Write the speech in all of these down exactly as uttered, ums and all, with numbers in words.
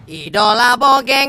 Idola Bogeng.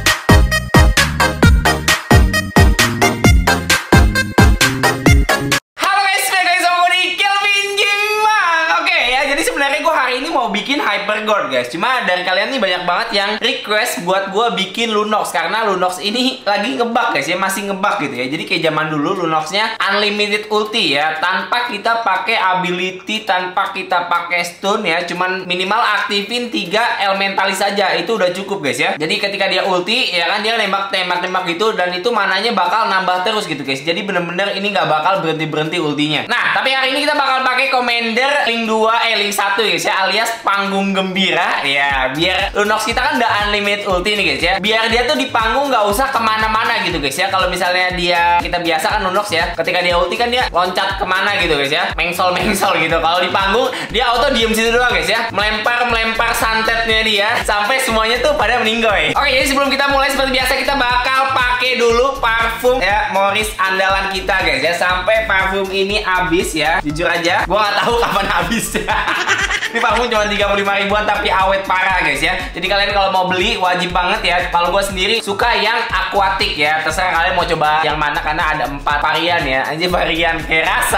Mau bikin Hypergord guys, cuma dari kalian nih banyak banget yang request buat gue bikin Lunox karena Lunox ini lagi ngebug guys ya, masih ngebug gitu ya. Jadi kayak zaman dulu Lunoxnya unlimited ulti ya, tanpa kita pakai ability, tanpa kita pakai stun ya, cuman minimal aktifin tiga elementalis saja itu udah cukup guys ya. Jadi ketika dia ulti ya kan dia nembak tembak tembak gitu dan itu mananya bakal nambah terus gitu guys. Jadi bener-bener ini nggak bakal berhenti berhenti ultinya. Nah tapi hari ini kita bakal pakai Commander Link dua eh Link satu guys ya, alias panggung gembira ya, biar Lunox kita kan udah unlimited ulti nih guys ya, biar dia tuh di panggung nggak usah kemana-mana gitu guys ya. Kalau misalnya dia, kita biasa kan Lunox ya, ketika dia ulti kan dia loncat kemana gitu guys ya, mengsol mengsol gitu. Kalau di panggung dia auto diem situ doang guys ya, melempar melempar santetnya dia sampai semuanya tuh pada meninggoy. Oke, jadi sebelum kita mulai seperti biasa kita bakal pakai dulu parfum ya Morris andalan kita guys ya, sampai parfum ini habis ya. Jujur aja gua nggak tahu kapan habis ya. Ini parfum cuma tiga puluh lima ribuan tapi awet parah guys ya. Jadi kalian kalau mau beli wajib banget ya. Kalau gue sendiri suka yang aquatic ya. Terserah kalian mau coba yang mana karena ada empat varian ya. Anjir varian kayak rasa.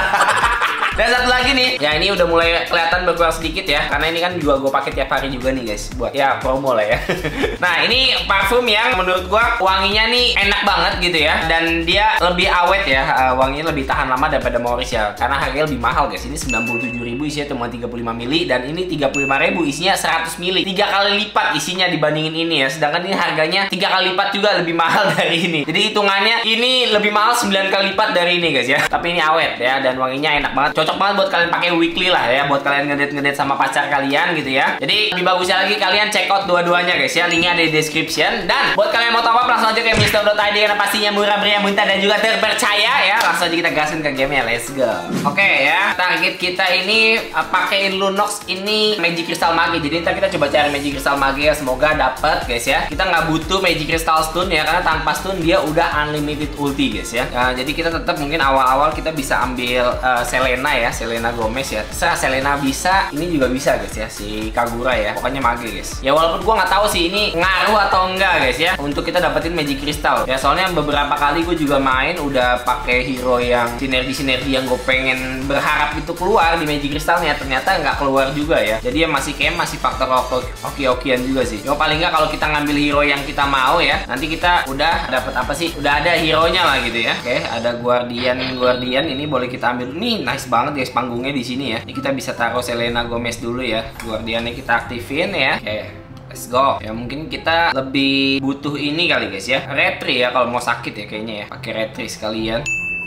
Dan satu lagi nih, ya ini udah mulai kelihatan berkurang sedikit ya, karena ini kan juga gue pakai tiap hari juga nih guys, buat ya promo lah ya. Nah ini parfum yang menurut gue wanginya nih enak banget gitu ya, dan dia lebih awet ya, uh, wanginya lebih tahan lama daripada Morris ya, karena harganya lebih mahal guys. Ini sembilan puluh tujuh ribu isinya cuma tiga puluh lima mili, dan ini tiga puluh lima ribu isinya seratus mili, tiga kali lipat isinya dibandingin ini ya. Sedangkan ini harganya tiga kali lipat juga lebih mahal dari ini. Jadi hitungannya ini lebih mahal sembilan kali lipat dari ini guys ya. Tapi ini awet ya, dan wanginya enak banget. Cocok banget buat kalian pakai weekly lah ya, buat kalian ngedate-ngedate sama pacar kalian gitu ya. Jadi lebih bagusnya lagi kalian check out dua-duanya guys ya, linknya ada di description. Dan buat kalian mau top up langsung aja ke mister dot i d karena pastinya murah, meriah, muntah dan juga terpercaya ya. Langsung aja kita gasin ke gamenya, let's go. Oke okay, ya, target kita ini uh, pakein Lunox ini Magic Crystal Mage. Jadi ntar kita coba cari Magic Crystal Mage ya, semoga dapet guys ya. Kita nggak butuh Magic Crystal Stun ya, karena tanpa stun dia udah unlimited ulti guys ya. Nah, jadi kita tetap mungkin awal-awal kita bisa ambil uh, Selena ya, Selena Gomez ya. Terserah Selena bisa, ini juga bisa guys ya, si Kagura ya. Pokoknya Mage guys. Ya walaupun gua nggak tahu sih ini ngaruh atau enggak guys ya untuk kita dapetin Magic Crystal. Ya soalnya beberapa kali gue juga main udah pakai hero yang sinergi-sinergi yang gue pengen berharap itu keluar di Magic Crystalnya, ternyata nggak keluar juga ya. Jadi ya masih kayak masih faktor oke-okean juga sih. Ya paling nggak kalau kita ngambil hero yang kita mau ya, nanti kita udah dapet apa sih? Udah ada hero-nya lah gitu ya. Oke, ada Guardian Guardian ini boleh kita ambil. Nih nice banget guys panggungnya di sini ya. Ini kita bisa taruh Selena Gomez dulu ya. Guardiannya kita aktifin ya. Oke, let's go. Ya mungkin kita lebih butuh ini kali guys ya. Retri ya kalau mau sakit ya kayaknya ya. Pakai Retri sekalian.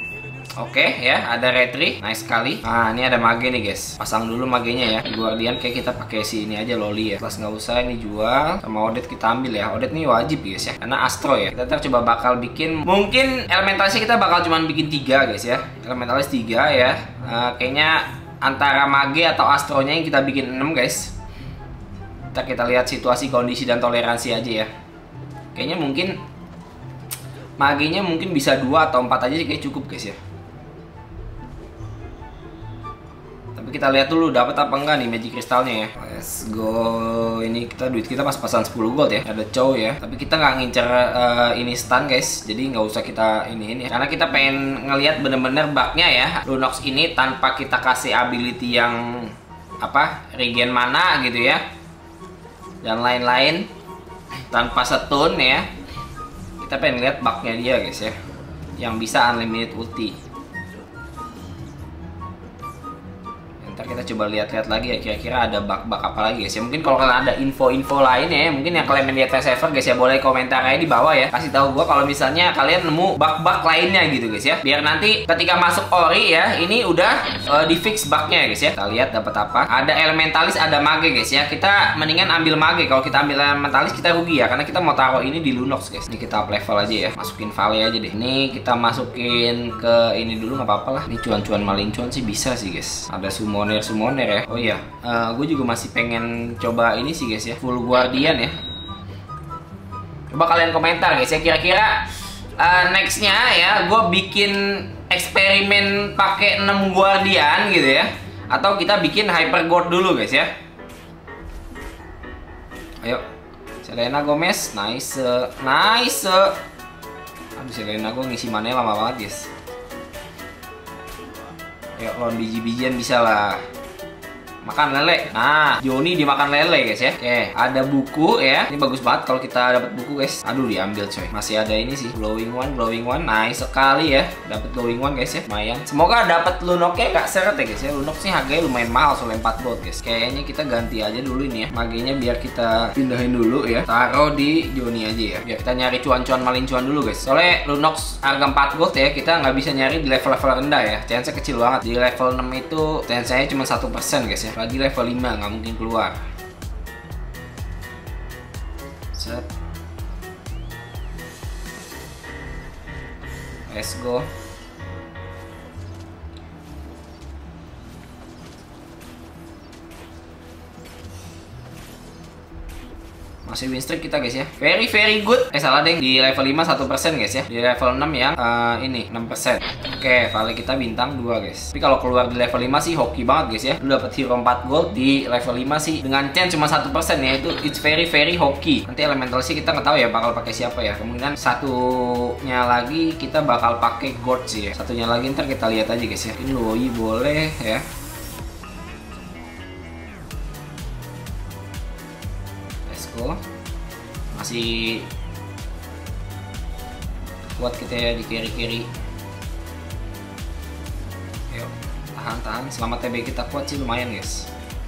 Oke okay, ya, ada Retri, nice sekali. Nah ini ada Mage nih guys, pasang dulu Magenya ya. Guardian kayak kita pakai si ini aja Loli ya. Plus nggak usah ini jual, sama Odette kita ambil ya. Odette nih wajib guys ya, karena Astro ya. Kita ntar coba bakal bikin, mungkin elementalisnya kita bakal cuman bikin tiga guys ya. Elementalis tiga ya. Uh, kayaknya antara Mage atau Astronya yang kita bikin enam guys. Ntar kita lihat situasi, kondisi dan toleransi aja ya. Kayaknya mungkin Magenya mungkin bisa dua atau empat aja sih kayak cukup guys ya. Kita lihat dulu dapat apa enggak nih Magic Crystalnya ya. Let's go. Ini kita duit kita pas-pasan sepuluh gold ya. Ada cow ya. Tapi kita nggak ngincer uh, ini stun guys. Jadi nggak usah kita ini ini. Karena kita pengen ngelihat bener-bener bugnya ya. Lunox ini tanpa kita kasih ability yang apa regen mana gitu ya. Dan lain-lain. Tanpa stun ya. Kita pengen lihat bugnya dia guys ya. Yang bisa unlimited ulti. Kita coba lihat-lihat lagi ya, kira-kira ada bug-bug apa lagi guys ya. Mungkin kalau kalian ada info-info lain ya, mungkin yang kalian lihat di server guys ya, boleh komentar aja di bawah ya. Kasih tahu gua kalau misalnya kalian nemu bug-bug lainnya gitu guys ya. Biar nanti ketika masuk ori ya, ini udah uh, di fix bugnya guys ya. Kita lihat dapat apa. Ada elementalis, ada Mage guys ya. Kita mendingan ambil Mage. Kalau kita ambil elementalis kita rugi ya, karena kita mau taruh ini di Lunox guys. Ini kita up level aja ya. Masukin Vale aja deh. Ini kita masukin ke ini dulu nggak apa-apa lah. Ini cuan-cuan maling cuan sih bisa sih guys. Ada summoner Summoner ya. Oh iya, uh, gue juga masih pengen coba ini sih guys ya, full Guardian ya. Coba kalian komentar guys ya, kira-kira uh, nextnya ya gue bikin eksperimen pakai enam Guardian gitu ya, atau kita bikin Hypergord dulu guys ya. Ayo Selena Gomez, nice, nice. Aduh, Selena gue ngisi mana lama banget guys. Yuk, lawan biji-bijian bisa lah. Makan lele. Nah, Joni dimakan lele guys ya. Oke, ada buku ya. Ini bagus banget kalau kita dapat buku guys. Aduh, diambil coy. Masih ada ini sih. Glowing one, glowing one. Nice sekali ya. Dapat glowing one guys ya. Lumayan. Semoga dapat Lunoknya gak seret ya guys ya. Lunok sih harganya lumayan mahal soalnya empat gold guys. Kayaknya kita ganti aja dulu ini ya. Magenya biar kita pindahin dulu ya. Taruh di Joni aja ya. Biar kita nyari cuan-cuan malin cuan dulu guys. Soalnya Lunox harga empat gold ya. Kita nggak bisa nyari di level-level rendah ya. Chance kecil banget. Di level enam itu chance-nya cuma satu persen guys ya. Lagi level lima nggak mungkin keluar. Set. Let's go. Masih win streak kita guys ya. Very very good. Eh salah deh, di level lima satu persen guys ya. Di level enam yang uh, ini enam persen. Oke, Vale kita bintang dua guys. Tapi kalau keluar di level lima sih hoki banget guys ya. Lu dapat hero empat gold di level lima sih dengan chance cuma satu persen ya. Itu it's very very hoki. Nanti elemental sih kita nggak tahu ya bakal pakai siapa ya. Kemungkinan satunya lagi kita bakal pakai god sih ya. Satunya lagi ntar kita lihat aja guys ya. Ini Loi boleh ya. Masih kuat kita ya di kiri-kiri. Ayo, tahan-tahan. Selama T B kita kuat sih lumayan guys.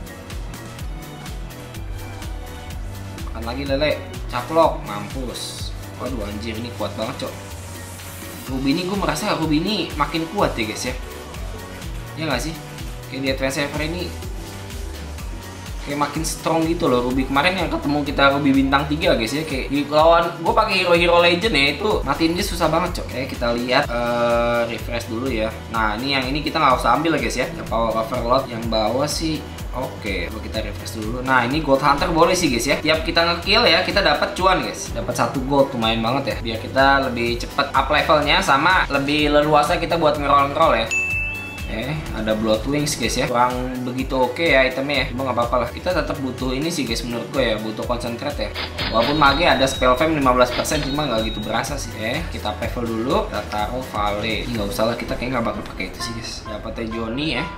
Makan lagi lele. Caplok, mampus. Waduh anjir, ini kuat banget cok. Ruby ini gue merasa Ruby ini makin kuat ya guys ya. Ya nggak sih? Kayak di Advance Server ini kayak makin strong gitu loh. Ruby kemarin yang ketemu kita Ruby bintang tiga guys ya, kayak di lawan gue pakai hero-hero legend ya, itu matiin dia susah banget cok. Oke, kita lihat uh, refresh dulu ya. Nah ini yang ini kita nggak usah ambil guys ya. Yang power overload yang bawah sih oke. Coba kita refresh dulu. Nah ini gold hunter boleh sih guys ya. Tiap kita ngekill ya kita dapat cuan guys. Dapat satu gold lumayan banget ya. Biar kita lebih cepet up levelnya sama lebih leluasa kita buat ngeroll-ngeroll ya. Eh, ada Blood Wings guys ya. Kurang begitu oke okay ya itemnya ya. Cuma nggak apa-apa lah. Kita tetap butuh ini sih guys menurut gue ya. Butuh concentrate ya. Walaupun mage ada spell fame lima belas persen cuma nggak gitu berasa sih. Eh, kita level dulu. Kita taruh Vale. Nggak usah lah, kita kayaknya nggak bakal pakai itu sih guys. Dapatnya Joni ya.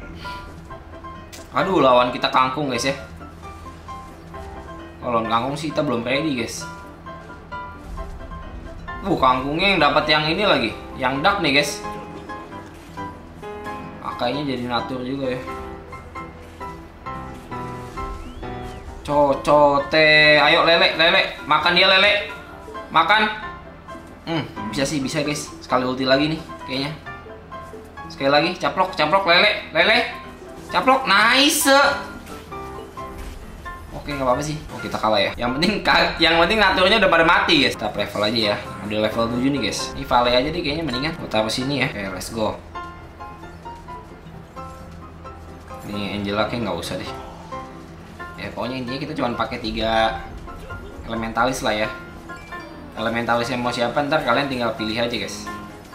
Aduh, lawan kita kangkung guys ya. Kalau kangkung sih kita belum ready guys. Uh, kangkungnya yang dapat yang ini lagi. Yang dark nih guys. Kayaknya jadi natur juga ya. Cocote, ayo lele, lele, makan dia lele, makan. Hmm, bisa sih, bisa guys. Sekali ulti lagi nih, kayaknya. Sekali lagi, caplok, caplok, lele, lele, caplok, nice. Oke, nggak apa-apa sih. Oh, kita kalah ya. Yang penting, yang penting naturnya udah pada mati guys. Kita level aja ya. Udah level tujuh nih guys. Ini Vale aja deh kayaknya mendingan. Gue taruh sini ya. Oke, let's go. Ini Angela kayak nggak usah deh. Ya pokoknya intinya kita cuma pakai tiga elementalis lah ya. Elementalis yang mau siapa ntar kalian tinggal pilih aja guys.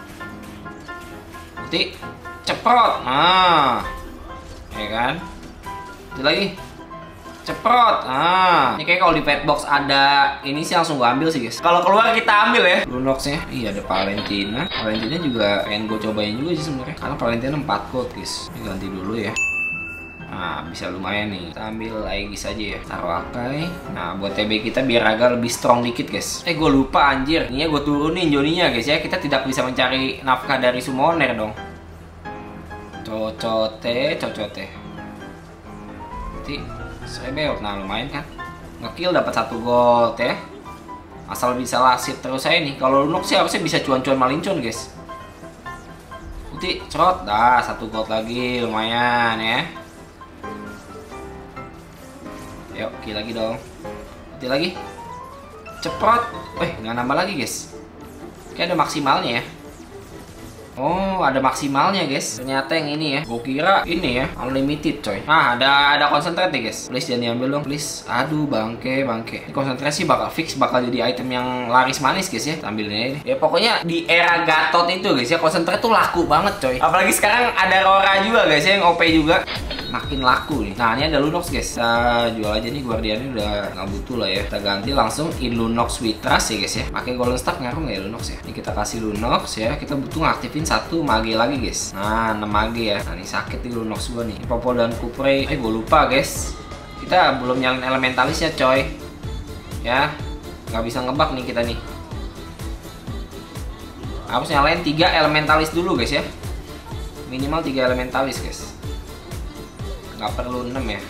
Ulti, ceprot, nah, ya kan. Itu lagi, ceprot, nah. Ini kayak kalau di pet box ada ini sih langsung gue ambil sih guys. Kalau keluar kita ambil ya. Lunoxnya, iya ada Valentina. Valentina juga pengen gue cobain juga sih sebenarnya. Karena Valentina empat gold guys. Ini ganti dulu ya. Nah, bisa lumayan nih. Kita ambil Aegis aja ya. Taruh Akai. Nah, buat T B kita biar agak lebih strong dikit, guys. Eh, gue lupa anjir. Ini gue turunin Joninya, guys ya. Kita tidak bisa mencari nafkah dari summoner dong. Cocote, cocote. Nanti sebeot. Nah, lumayan kan. Ngekill dapat satu gold ya. Asal bisa lasit terus saya nih. Kalau Lunox sih harusnya bisa cuan-cuan malincon, guys. Ulti, cerot. Dah, satu gold lagi. Lumayan ya. Yuk, kill lagi dong. Ulti lagi. Ceprot. Eh, nggak nambah lagi guys. Kayak ada maksimalnya ya. Oh, ada maksimalnya guys. Ternyata yang ini ya. Gue kira ini ya, unlimited coy. Nah, ada ada konsentrate nih guys. Please jangan diambil dong, please. Aduh, bangke, bangke. Ini konsentrasi bakal fix, bakal jadi item yang laris manis guys ya. Ambilnya ini. Ya pokoknya di era Gatot itu guys ya, konsentrate tuh laku banget coy. Apalagi sekarang ada Rora juga guys ya, yang O P juga. makin laku nih. Nah, ini ada Lunox guys. Kita jual aja nih, Guardiannya udah nggak butuh lah ya. Kita ganti langsung in Lunox Witras ya guys ya. Pakai Golden Staff ngaruh nggak ya Lunox ya? Ini kita kasih Lunox ya. Kita butuh ngaktifin satu mage lagi guys. Nah, enam mage ya. Nah, ini sakit nih Lunox gua nih. Ini Popo dan Kupre. Eh, gua lupa guys. Kita belum nyalain Elementalis ya coy. Ya, nggak bisa ngebak nih kita nih. Harus nyalain tiga Elementalis dulu guys ya. Minimal tiga Elementalis guys. Nggak perlu enam ya.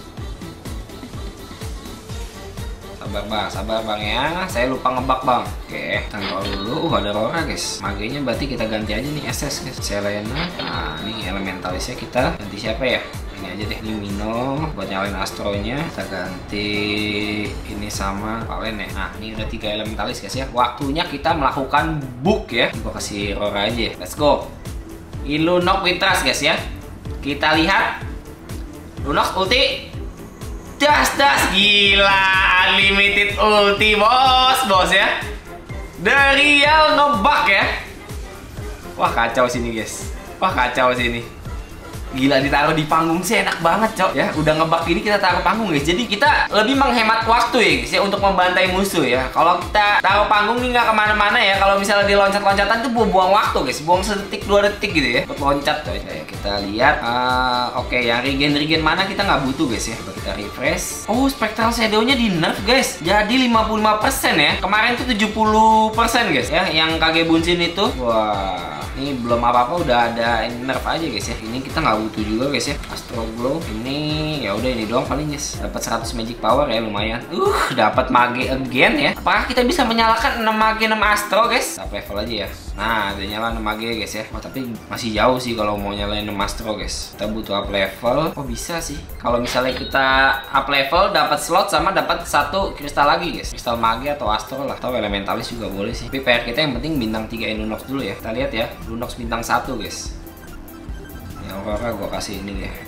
Sabar bang, sabar bang ya. Saya lupa ngebak bang. Oke, taruh dulu. Uh, ada Aurora guys. Magenya berarti kita ganti aja nih S S guys. Selena. Nah, ini Elementalisnya kita ganti siapa ya? Ini aja deh, ini Mino buat nyalain Astronya. Kita ganti ini sama Valen ya. Nah, ini udah tiga Elementalis guys ya. Waktunya kita melakukan book ya. Gue kasih Aurora aja. Let's go. Lunox Witras guys ya. Kita lihat. Lunox ulti. Das das, gila, unlimited ulti bos, bos ya. Dari yang ngebak ya. Wah, kacau sini guys. Wah, kacau sini. Gila, ditaruh di panggung sih enak banget cok ya. Udah ngebak ini kita taruh panggung guys. Jadi kita lebih menghemat waktu ya guys ya untuk membantai musuh ya. Kalau kita taruh panggung nih nggak kemana-mana ya. Kalau misalnya di loncat-loncatan tuh buang waktu guys. Buang sedetik dua detik gitu ya buat loncat coy. Ya, kita lihat. Uh, Oke okay, yang regen-regen mana kita nggak butuh guys ya. Coba kita refresh. Oh, Spectral Shadow-nya di nerf guys. Jadi lima puluh lima persen ya. Kemarin tuh tujuh puluh persen guys ya. Yang Kage Bunshin itu. Wah. Ini belum apa-apa udah ada nerf aja guys ya. Ini kita nggak butuh juga guys ya. Astro Glow ini ya udah ini doang paling guys. Dapat seratus magic power ya lumayan. Uh, dapat mage again ya. Apakah kita bisa menyalakan enam mage enam Astro guys? Up level aja ya. Nah, udah nyala enam mage guys ya. Oh, tapi masih jauh sih kalau mau nyalain enam Astro guys. Kita butuh up level. Oh, bisa sih. Kalau misalnya kita up level dapat slot sama dapat satu kristal lagi guys. Kristal mage atau Astro lah. Atau Elementalis juga boleh sih. Tapi P R kita yang penting bintang tiga Lunox dulu ya. Kita lihat ya. Lunox bintang satu guys. Ya Aurora gua kasih ini deh.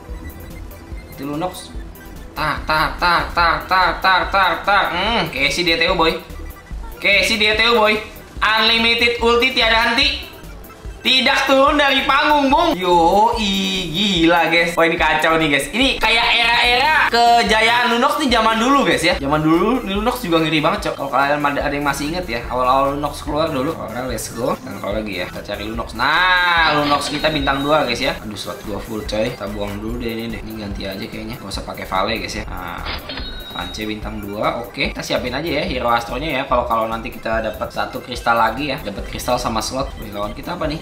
Itu Lunox. Tak tak tak tak tak tak tak tak. Hmm, kayak si D T U boy. Kayak si D T U boy. Unlimited ulti tiada henti. Tidak turun dari panggung, Bung. Yo, i gila, guys. Wah, ini kacau nih, guys. Ini kayak era-era kejayaan Lunox nih zaman dulu, guys ya. Zaman dulu Lunox juga ngeri banget, cok. Kalau kalian ada yang masih inget ya, awal-awal Lunox keluar dulu. Oke, let's go. Dan kalau lagi ya, kita cari Lunox. Nah, Lunox kita bintang dua, guys ya. Aduh, slot gua full, coy. Kita buang dulu deh ini deh. Ini ganti aja kayaknya. Gak usah pakai Vale, guys ya. Nah, Pance bintang dua, oke. Kita siapin aja ya hero Astronya ya. Kalau kalau nanti kita dapat satu kristal lagi ya, dapat kristal sama slot. Wih, lawan kita apa nih?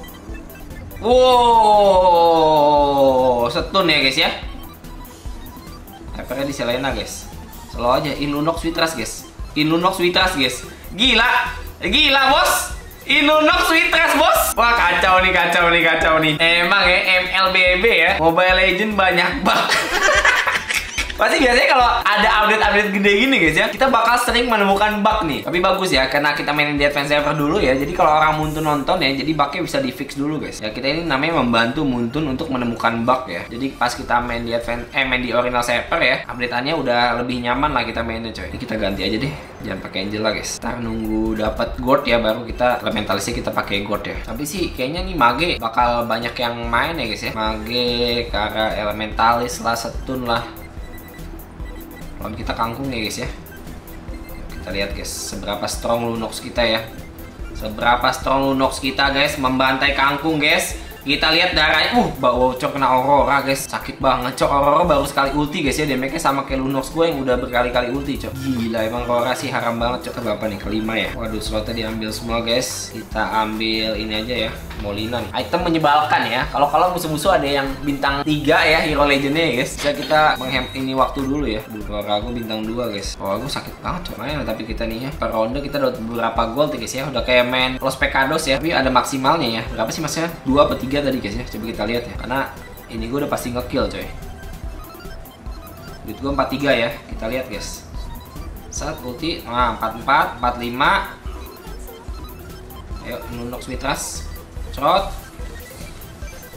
Wow, setun ya guys ya. Hypernya di Selena guys. Selalu aja in Lunox Witras guys. In Lunox Witras guys. Gila, gila bos. In Lunox Witras bos. Wah, kacau nih, kacau nih, kacau nih. Emang ya M L B B ya, Mobile Legends banyak banget. Pasti biasanya kalau ada update-update gede gini guys ya, kita bakal sering menemukan bug nih. Tapi bagus ya, karena kita mainin di Advance Server dulu ya. Jadi kalau orang Muntun nonton ya, jadi bugnya bisa di fix dulu guys. Ya kita ini namanya membantu Muntun untuk menemukan bug ya. Jadi pas kita main di Advance, eh main di Original Server ya, update-annya udah lebih nyaman lah kita mainnya coy. Ini kita ganti aja deh, jangan pakai Angel lah guys. Ntar nunggu dapat gold ya, baru kita Elementalisnya kita pakai gold ya. Tapi sih kayaknya nih Mage bakal banyak yang main ya guys ya. Mage, Kara, Elementalis lah, Setun lah. Lawan kita Kangkung ya guys ya. Kita lihat guys seberapa strong Lunox kita ya. Seberapa strong Lunox kita guys membantai Kangkung guys. Kita lihat darahnya. Uh, bawa cok kena Aurora guys. Sakit banget cok. Aurora baru sekali ulti guys ya. Damage-nya sama kayak Lunox gue yang udah berkali-kali ulti cok. Gila emang Aurora sih haram banget cok. Berapa nih? Kelima ya. Waduh, slotnya diambil semua guys. Kita ambil ini aja ya. Molina nih. Item menyebalkan ya. Kalau kalau musuh-musuh ada yang bintang tiga ya hero legendnya ya guys. Bisa kita menghem ini waktu dulu ya. Dulu Aurora gue bintang dua guys. Aurora gue sakit banget cok. Main tapi kita nih ya. Per ronde kita dapat beberapa gold ya guys ya. Udah kayak main Los Pecados ya. Tapi ada maksimalnya ya. Berapa sih masnya? dua atau tiga tadi guys ya. Coba kita lihat ya. Karena ini gue udah pasti ngekill coy. Duit gue empat tiga ya. Kita lihat guys. Saat ulti. Nah, empat empat, empat lima. Ayo Lunox Witras. Crot.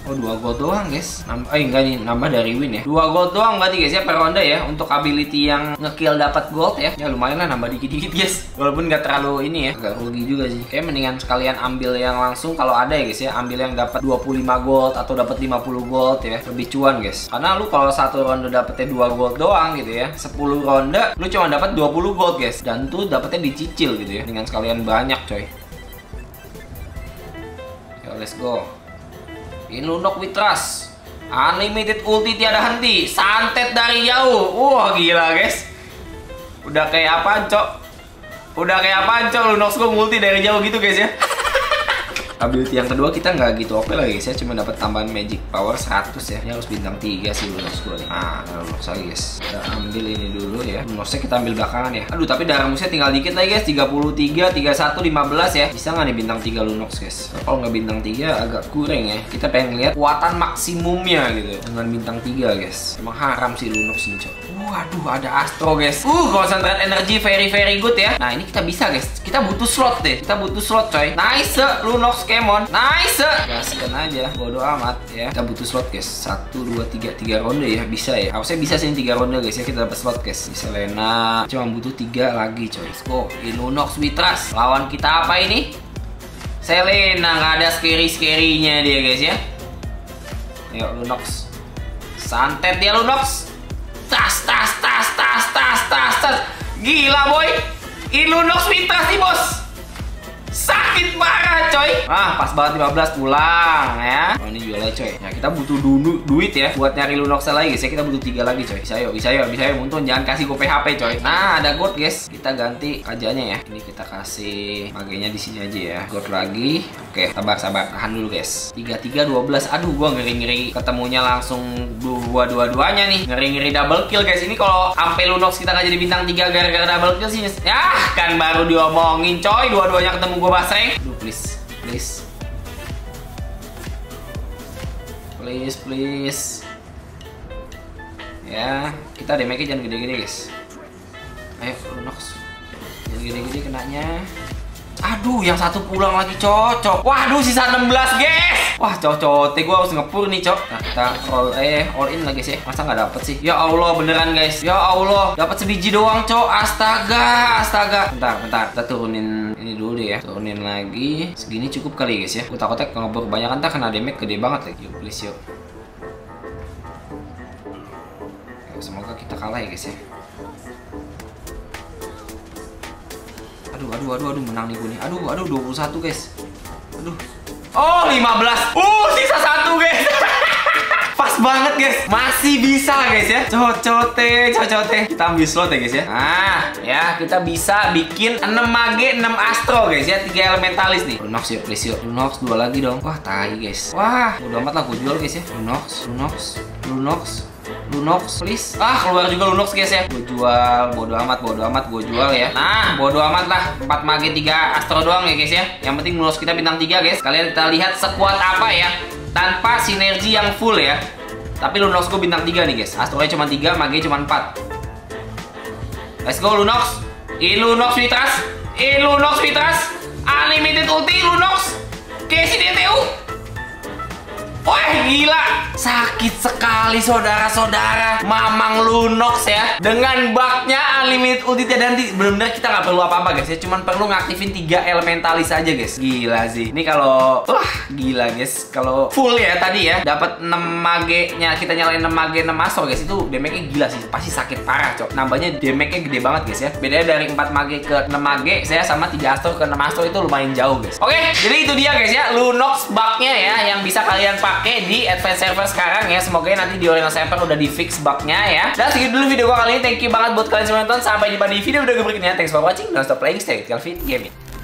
Oh, dua gold doang guys. Nambah, eh enggak nih, nambah dari win ya. Dua gold doang berarti guys ya per ronde ya. Untuk ability yang ngekill dapat gold ya. Ya lumayan lah, nambah dikit-dikit guys. Walaupun nggak terlalu ini ya, agak rugi juga sih. Kayak mendingan sekalian ambil yang langsung kalau ada ya guys ya. Ambil yang dapat dua puluh lima gold atau dapat lima puluh gold ya. Lebih cuan guys. Karena lu kalau satu ronde dapetnya dua gold doang gitu ya. sepuluh ronde lu cuma dapat dua puluh gold guys. Dan tuh dapetnya dicicil gitu ya. Dengan sekalian banyak coy. Yo, let's go. In Lunok with Trust. Unlimited ulti tiada henti. Santet dari jauh. Wah gila guys. Udah kayak apaan cok? Udah kayak apaan cok? Lunox gue multi dari jauh gitu guys ya. Ability yang kedua kita nggak gitu oke lah guys ya, cuma dapat tambahan magic power seratus ya. Ini harus bintang tiga sih Lunox gue nih. Nah, Lunox lagi guys. Kita ambil ini dulu ya. Lunoxnya kita ambil belakangan ya. Aduh, tapi darah musuhnya tinggal dikit lagi guys. tiga puluh tiga, tiga puluh satu, lima belas ya. Bisa nggak nih bintang tiga Lunox guys? Kalau nggak bintang tiga agak kurang ya. Kita pengen lihat kekuatan maksimumnya gitu dengan bintang tiga guys. Emang haram sih Lunox ini cok. Waduh, ada Astro guys. Uh, concentrate energy very very good ya. Nah, ini kita bisa guys. Kita butuh slot deh. Kita butuh slot coy. Nice Lunox Kemon. Nice. Gaskan aja. Bodo amat ya. Kita butuh slot guys. satu, dua, tiga, tiga ronde ya. Bisa ya. Harusnya bisa sih tiga ronde guys ya. Kita dapat slot guys. Bisa Selena. Cuma butuh tiga lagi coy. Let's go. In Lunox with Trust. Lawan kita apa ini? Selena. Nggak ada scary-scary-nya dia guys ya. Ayo Lunox. Santet dia Lunox. Tas, tas, tas, tas, tas, tas, tas. Gila boy. In Lunox with Trust nih bos. Sakit parah coy. Ah, pas banget lima belas pulang ya. Oh, ini jual aja coy. Ya kita butuh du duit ya buat nyari Lunox lagi guys ya. Kita butuh tiga lagi coy. Bisa yuk, bisa yuk, bisa yuk. Muntun jangan kasih gue P H P coy. Nah, ada gold guys. Kita ganti kajanya ya. Ini kita kasih magenya di sini aja ya. Gold lagi. Oke, sabar sabar. Tahan dulu guys. tiga tiga dua belas. Aduh, gua ngeri-ngeri ketemunya langsung dua dua duanya nih. Ngeri-ngeri double kill guys. Ini kalau sampai Lunox kita nggak jadi bintang tiga gara-gara double kill sih. Ya, kan baru diomongin coy. Dua-duanya ketemu gue basreng. Aduh, please, please, please, please. Ya, kita damage-nya jangan gede-gede guys. Ayo Lunox, jangan gede-gede kenanya. Aduh, yang satu pulang lagi cocok. Waduh, sisa enam belas guys. Wah, cocok. Gue harus ngepur nih cok. Nah, kita all eh all in lagi sih. Masa nggak dapet sih? Ya Allah, beneran guys. Ya Allah, dapat sebiji doang cok. Astaga, astaga. Bentar, bentar. Kita turunin ini dulu deh ya. Turunin lagi. Segini cukup kali guys ya. Gue takutnya kalau ngebur banyak kan kena damage gede banget lagi. Yuk, please yuk. Yuk, semoga kita kalah ya guys ya. Aduh, aduh, aduh, aduh, menang nih gue nih. Aduh, aduh, dua puluh satu guys. Aduh. Oh, lima belas. Uh, sisa satu guys. Pas banget guys. Masih bisa guys ya. Cocote, cocote. Kita ambil slot ya guys ya. Nah, ya kita bisa bikin enam mage, enam astro guys ya. tiga elementalis nih. Lunox ya, please yuk. Lunox dua lagi dong. Wah, tai guys. Wah, udah amat lah gue jual guys ya. Lunox, Lunox, Lunox. Lunox, please. Ah, keluar juga Lunox guys ya. Gue jual, bodo amat, bodo amat, gue jual ya. Nah, bodo amat lah. empat mage, tiga astro doang ya guys ya. Yang penting Lunox kita bintang tiga guys. Kalian kita lihat sekuat apa ya. Tanpa sinergi yang full ya. Tapi Lunox gue bintang tiga nih guys. Astronya cuma tiga, mage cuma empat. Let's go Lunox. In Lunox with Trust. In Lunox with Trust. Unlimited ulti Lunox. Kayak si D T U. Wah gila, sakit sekali saudara-saudara. Mamang Lunox ya. Dengan bugnya unlimited ulti dan nanti benar-benar kita nggak perlu apa-apa guys ya. Cuman perlu ngaktifin tiga elementalis aja guys. Gila sih. Ini kalau wah gila guys. Kalau full ya tadi ya, dapat enam mage-nya, kita nyalain enam mage, enam astro guys, itu damage-nya gila sih. Pasti sakit parah cok. Nambahnya damage-nya gede banget guys ya. Bedanya dari empat mage ke enam mage, saya sama tiga astro ke enam astro itu lumayan jauh guys. Oke, jadi itu dia guys ya Lunox bug-nya ya yang bisa kalian pakai pakai di advance server sekarang ya. Semoga nanti di original server udah di fix bugnya ya. Dan segitu dulu video gua kali ini. Thank you banget buat kalian semua nonton. Sampai jumpa di video-video berikutnya. Thanks for watching. Don't stop playing. Stay with Calvin Gaming.